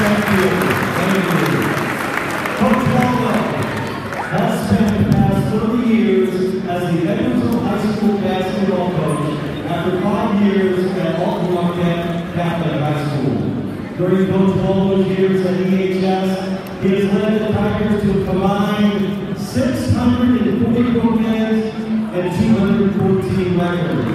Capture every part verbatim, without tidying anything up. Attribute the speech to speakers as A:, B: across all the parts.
A: Thank you. Thank you. Coach Waldo has spent the past thirty years as the Edwardsville High School basketball coach after five years at Longtime Catholic High School. During Coach Waldo's years at E H S, he has led the Tigers to a combined six hundred forty-four wins and two hundred fourteen records.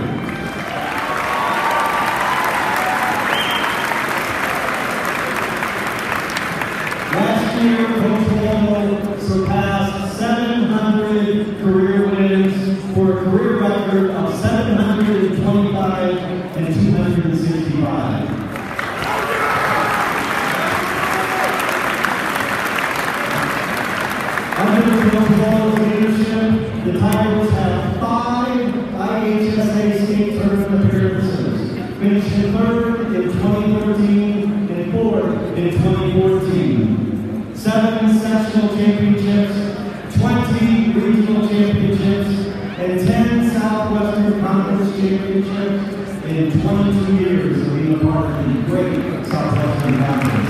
A: Last year, Coach Waldo surpassed seven hundred career wins for a career record of seven hundred twenty-five and two hundred sixty-five. Under Coach Waldo's leadership, the Tigers have five I H S A state tournament appearances, finishing third in twenty thirteen and fourth in twenty fourteen. Seven sectional championships, twenty regional championships, and ten Southwestern Conference championships in twenty-two years of being a part of the great Southwestern Conference.